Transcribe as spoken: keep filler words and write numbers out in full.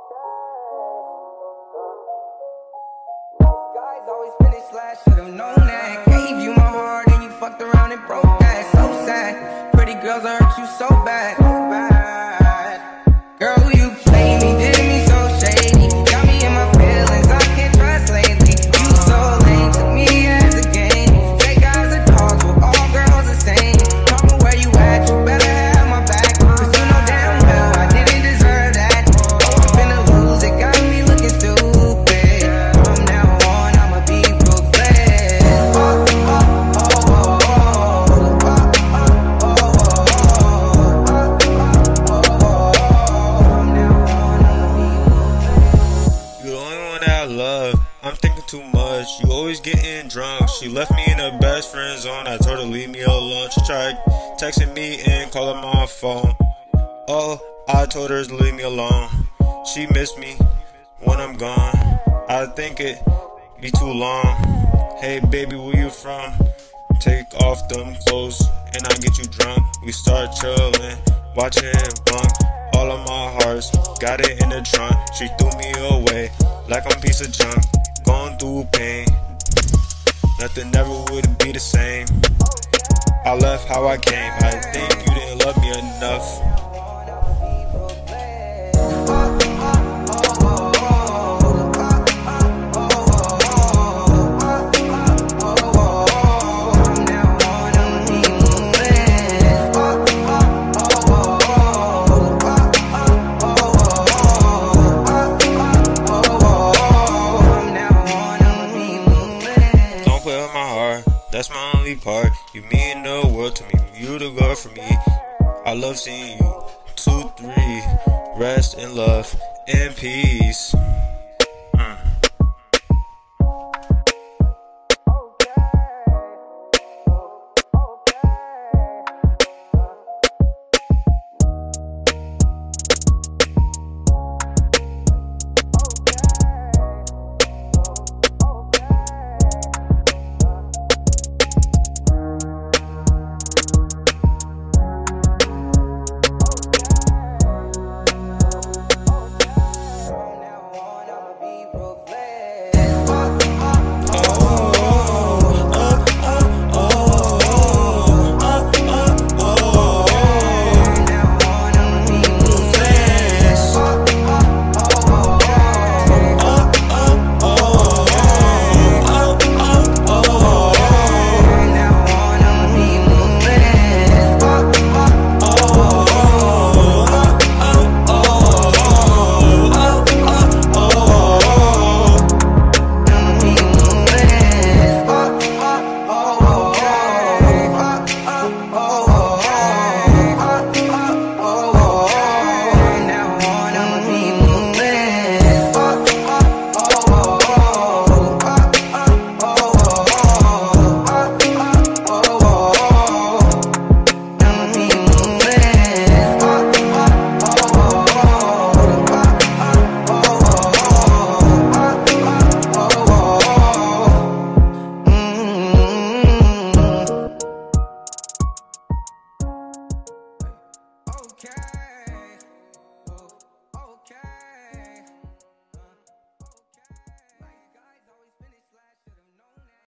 Guys always finish last, should've known that. Gave you my heart and you fucked around and broke that. So sad, pretty girls hurt you so bad, so bad. Girl, you played me, did me so shady. Got me in my feelings, I can't trust lately. You so lame, took me as a game. Say guys are dogs, but all girls the same. Tell me where you at, you better have my back. Cause you know damn well I didn't deserve that. Oh, I'm finna lose it, got me looking stupid. From now on, I'ma be ruthless. Oh, oh, oh, oh, oh, oh, oh, oh, oh. You the only one that I love. I'm thinking too much. You always getting drunk. She left me in her best friend zone. I told her leave me alone. She tried texting me and calling my phone. Oh, I told her to leave me alone. She missed me when I'm gone. I think it be too long. Hey baby, where you from? Take off them clothes and I get you drunk. We start chillin', watching bunk. All of my hearts, got it in the trunk. She threw me away like I'm a piece of junk. Going through pain, nothing ever would be the same. I left how I came. I think you didn't love me enough. That's my only part. You mean the world to me. You the girl for me. I love seeing you. Two, three. Rest in love and peace.